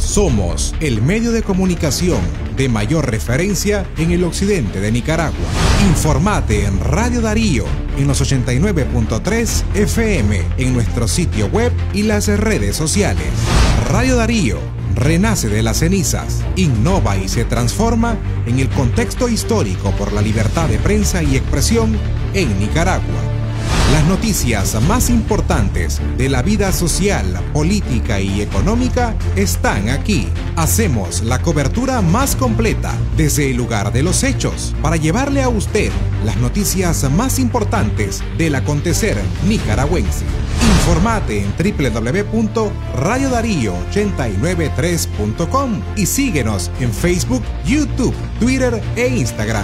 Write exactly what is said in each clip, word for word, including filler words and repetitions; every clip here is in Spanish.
Somos el medio de comunicación de mayor referencia en el occidente de Nicaragua. Informate en Radio Darío en los ochenta y nueve punto tres F M, en nuestro sitio web y las redes sociales. Radio Darío renace de las cenizas, innova y se transforma en el contexto histórico por la libertad de prensa y expresión en Nicaragua. Las noticias más importantes de la vida social, política y económica están aquí. Hacemos la cobertura más completa desde el lugar de los hechos para llevarle a usted las noticias más importantes del acontecer nicaragüense. Informate en doble u doble u doble u punto radio darío ochenta y nueve tres punto com y síguenos en Facebook, YouTube, Twitter e Instagram.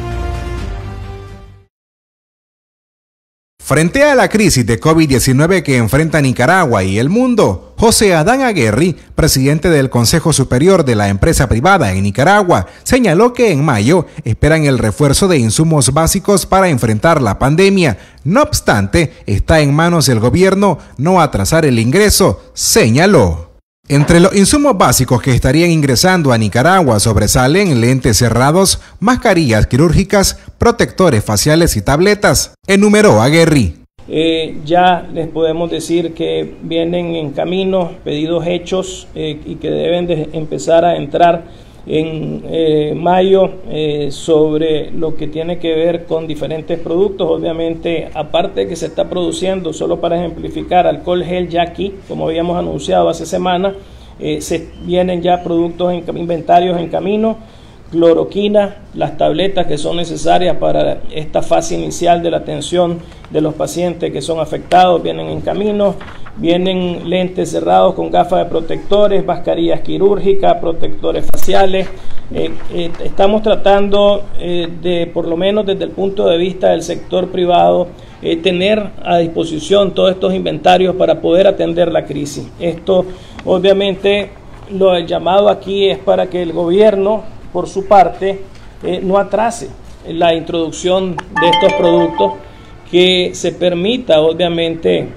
Frente a la crisis de COVID diecinueve que enfrenta Nicaragua y el mundo, José Adán Aguerri, presidente del Consejo Superior de la Empresa Privada en Nicaragua, señaló que en mayo esperan el refuerzo de insumos básicos para enfrentar la pandemia. No obstante, está en manos del gobierno no atrasar el ingreso, señaló. Entre los insumos básicos que estarían ingresando a Nicaragua sobresalen lentes cerrados, mascarillas quirúrgicas, protectores faciales y tabletas, enumeró Aguerri. Eh, ya les podemos decir que vienen en camino pedidos hechos eh, y que deben de empezar a entrar en eh, mayo eh, sobre lo que tiene que ver con diferentes productos. Obviamente, aparte de que se está produciendo, solo para ejemplificar, alcohol gel ya aquí, como habíamos anunciado hace semanas, eh, se vienen ya productos en inventarios en camino, cloroquina, las tabletas que son necesarias para esta fase inicial de la atención de los pacientes que son afectados vienen en camino, vienen lentes cerrados con gafas de protectores, mascarillas quirúrgicas, protectores faciales. Eh, eh, estamos tratando eh, de, por lo menos desde el punto de vista del sector privado, eh, tener a disposición todos estos inventarios para poder atender la crisis. Esto, obviamente, lo el llamado aquí es para que el gobierno, por su parte, eh, no atrase la introducción de estos productos, que se permita, obviamente,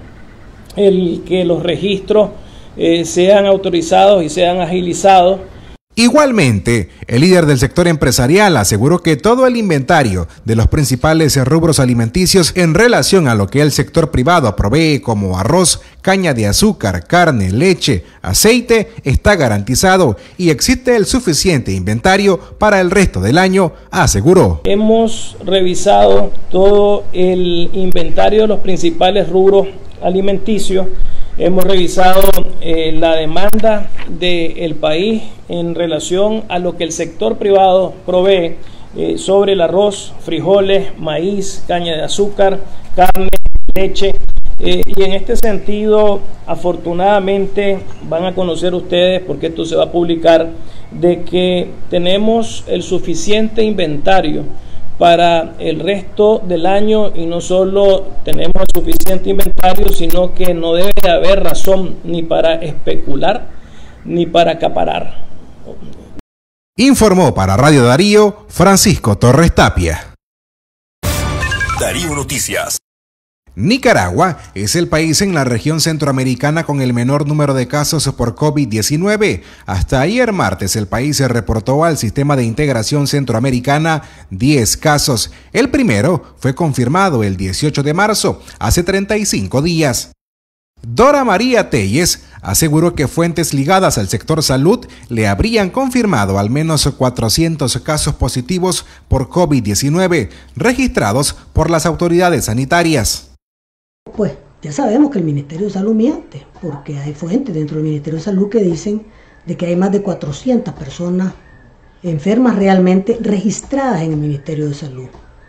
el que los registros eh, sean autorizados y sean agilizados. Igualmente, el líder del sector empresarial aseguró que todo el inventario de los principales rubros alimenticios en relación a lo que el sector privado provee como arroz, caña de azúcar, carne, leche, aceite está garantizado y existe el suficiente inventario para el resto del año, aseguró. Hemos revisado todo el inventario de los principales rubros alimenticios. Hemos revisado eh, la demanda del país en relación a lo que el sector privado provee eh, sobre el arroz, frijoles, maíz, caña de azúcar, carne, leche. Eh, y en este sentido, afortunadamente, van a conocer ustedes, porque esto se va a publicar, de que tenemos el suficiente inventario para el resto del año, y no solo tenemos suficiente inventario, sino que no debe haber razón ni para especular ni para acaparar. Informó para Radio Darío Francisco Torres Tapia. Darío Noticias. Nicaragua es el país en la región centroamericana con el menor número de casos por COVID diecinueve. Hasta ayer martes el país se reportó al Sistema de Integración Centroamericana diez casos. El primero fue confirmado el dieciocho de marzo, hace treinta y cinco días. Dora María Telles aseguró que fuentes ligadas al sector salud le habrían confirmado al menos cuatrocientos casos positivos por COVID diecinueve registrados por las autoridades sanitarias. Pues ya sabemos que el Ministerio de Salud miente, porque hay fuentes dentro del Ministerio de Salud que dicen de que hay más de cuatrocientas personas enfermas realmente registradas en el Ministerio de Salud.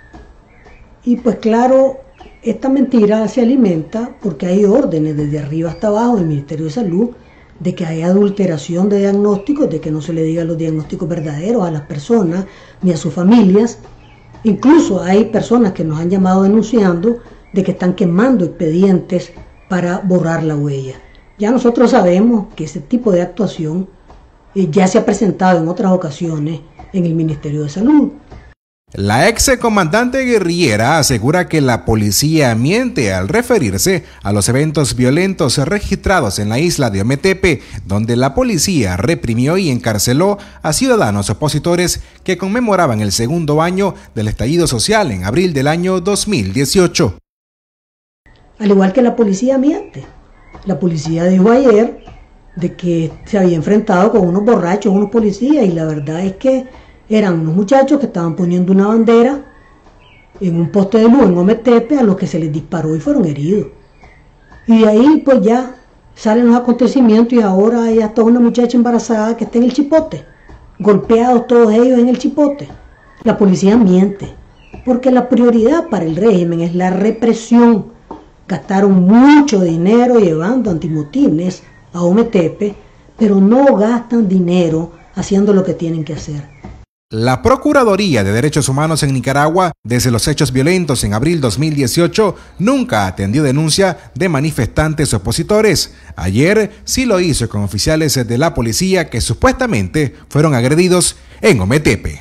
Y pues claro, esta mentira se alimenta porque hay órdenes desde arriba hasta abajo del Ministerio de Salud de que hay adulteración de diagnósticos, de que no se le digan los diagnósticos verdaderos a las personas ni a sus familias. Incluso hay personas que nos han llamado denunciando de que están quemando expedientes para borrar la huella. Ya nosotros sabemos que ese tipo de actuación eh, ya se ha presentado en otras ocasiones en el Ministerio de Salud. La ex comandante guerrillera asegura que la policía miente al referirse a los eventos violentos registrados en la isla de Ometepe, donde la policía reprimió y encarceló a ciudadanos opositores que conmemoraban el segundo año del estallido social en abril del año dos mil dieciocho. Al igual que la policía miente. La policía dijo ayer de que se había enfrentado con unos borrachos, unos policías, y la verdad es que eran unos muchachos que estaban poniendo una bandera en un poste de luz en Ometepe, a los que se les disparó y fueron heridos. Y de ahí pues ya salen los acontecimientos y ahora hay hasta una muchacha embarazada que está en el Chipote, golpeados todos ellos en el Chipote. La policía miente, porque la prioridad para el régimen es la represión. Gastaron mucho dinero llevando antimotines a Ometepe, pero no gastan dinero haciendo lo que tienen que hacer. La Procuraduría de Derechos Humanos en Nicaragua, desde los hechos violentos en abril dos mil dieciocho, nunca atendió denuncia de manifestantes opositores. Ayer sí lo hizo con oficiales de la policía que supuestamente fueron agredidos en Ometepe.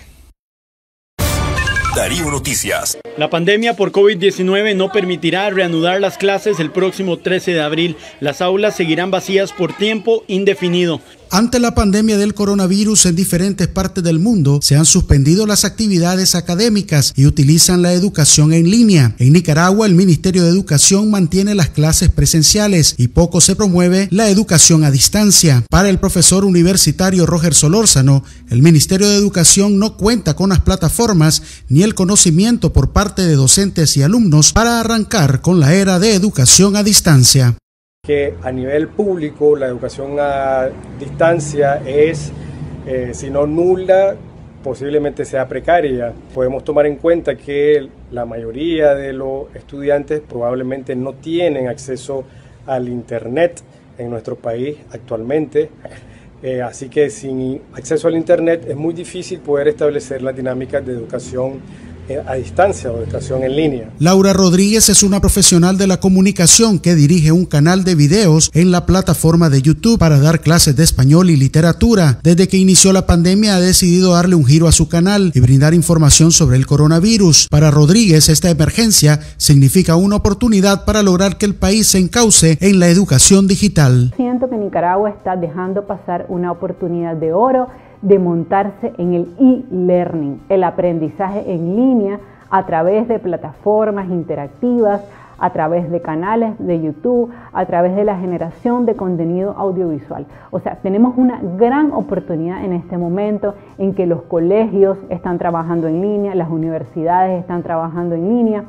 Darío Noticias. La pandemia por COVID diecinueve no permitirá reanudar las clases el próximo trece de abril. Las aulas seguirán vacías por tiempo indefinido. Ante la pandemia del coronavirus en diferentes partes del mundo, se han suspendido las actividades académicas y utilizan la educación en línea. En Nicaragua, el Ministerio de Educación mantiene las clases presenciales y poco se promueve la educación a distancia. Para el profesor universitario Roger Solórzano, el Ministerio de Educación no cuenta con las plataformas ni el conocimiento por parte de docentes y alumnos para arrancar con la era de educación a distancia. Que a nivel público la educación a distancia es, eh, si no nula, posiblemente sea precaria. Podemos tomar en cuenta que la mayoría de los estudiantes probablemente no tienen acceso al internet en nuestro país actualmente, eh, así que sin acceso al internet es muy difícil poder establecer las dinámicas de educación a distancia o educación en línea. Laura Rodríguez es una profesional de la comunicación que dirige un canal de videos en la plataforma de YouTube para dar clases de español y literatura. Desde que inició la pandemia ha decidido darle un giro a su canal y brindar información sobre el coronavirus. Para Rodríguez, esta emergencia significa una oportunidad para lograr que el país se encauce en la educación digital. Siento que Nicaragua está dejando pasar una oportunidad de oro de montarse en el e-learning, el aprendizaje en línea a través de plataformas interactivas, a través de canales de YouTube, a través de la generación de contenido audiovisual. O sea, tenemos una gran oportunidad en este momento en que los colegios están trabajando en línea, las universidades están trabajando en línea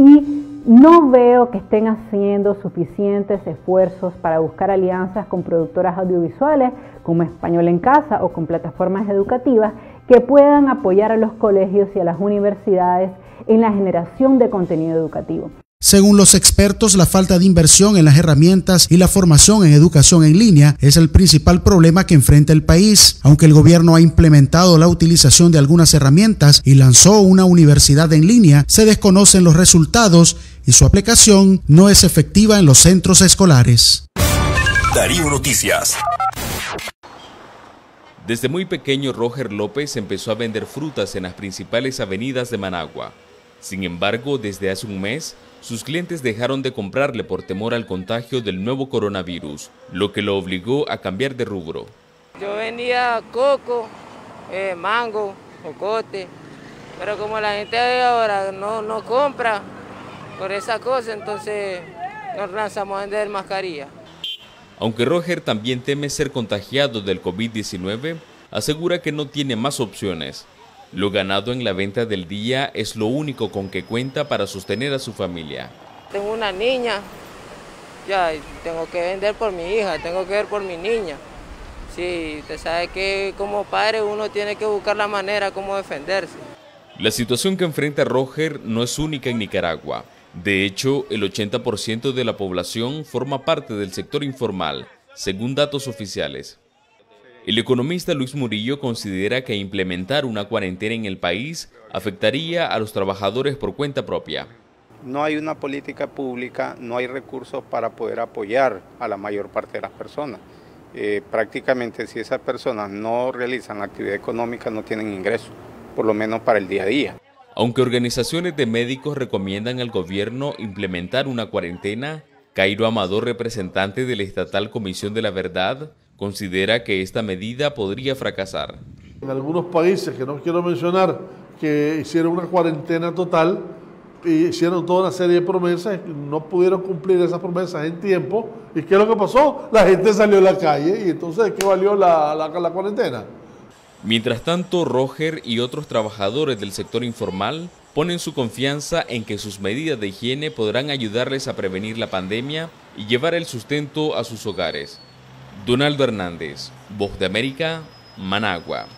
y no veo que estén haciendo suficientes esfuerzos para buscar alianzas con productoras audiovisuales como Español en Casa o con plataformas educativas que puedan apoyar a los colegios y a las universidades en la generación de contenido educativo. Según los expertos, la falta de inversión en las herramientas y la formación en educación en línea es el principal problema que enfrenta el país. Aunque el gobierno ha implementado la utilización de algunas herramientas y lanzó una universidad en línea, se desconocen los resultados y su aplicación no es efectiva en los centros escolares. Darío Noticias. Desde muy pequeño, Roger López empezó a vender frutas en las principales avenidas de Managua. Sin embargo, desde hace un mes, sus clientes dejaron de comprarle por temor al contagio del nuevo coronavirus, lo que lo obligó a cambiar de rubro. Yo vendía coco, eh, mango, jocote, pero como la gente ahora no, no compra por esa cosa, entonces nos lanzamos a vender mascarilla. Aunque Roger también teme ser contagiado del COVID diecinueve, asegura que no tiene más opciones. Lo ganado en la venta del día es lo único con que cuenta para sostener a su familia. Tengo una niña, ya tengo que vender por mi hija, tengo que ver por mi niña. Sí, usted sabe que como padre uno tiene que buscar la manera como defenderse. La situación que enfrenta Roger no es única en Nicaragua. De hecho, el ochenta por ciento de la población forma parte del sector informal, según datos oficiales. El economista Luis Murillo considera que implementar una cuarentena en el país afectaría a los trabajadores por cuenta propia. No hay una política pública, no hay recursos para poder apoyar a la mayor parte de las personas. Eh, prácticamente si esas personas no realizan la actividad económica no tienen ingresos, por lo menos para el día a día. Aunque organizaciones de médicos recomiendan al gobierno implementar una cuarentena, Cairo Amador, representante de la Estatal Comisión de la Verdad, considera que esta medida podría fracasar. En algunos países, que no quiero mencionar, que hicieron una cuarentena total, y hicieron toda una serie de promesas, no pudieron cumplir esas promesas en tiempo. ¿Y qué es lo que pasó? La gente salió a la calle y entonces ¿qué valió la, la, la cuarentena? Mientras tanto, Roger y otros trabajadores del sector informal ponen su confianza en que sus medidas de higiene podrán ayudarles a prevenir la pandemia y llevar el sustento a sus hogares. Donaldo Hernández, Voz de América, Managua.